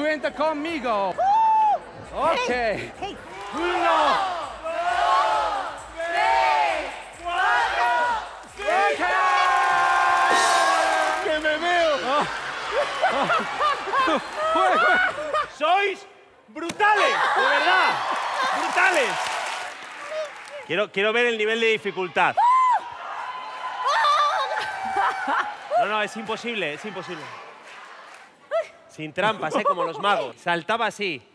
Cuenta conmigo. Ok. Hey. 1, 2, 3, 4, 5. ¡Que me veo! ¡Sois brutales! ¡De verdad! ¡Brutales! Quiero ver el nivel de dificultad. No, es imposible, es imposible. Sin trampas, como los magos. Saltaba así.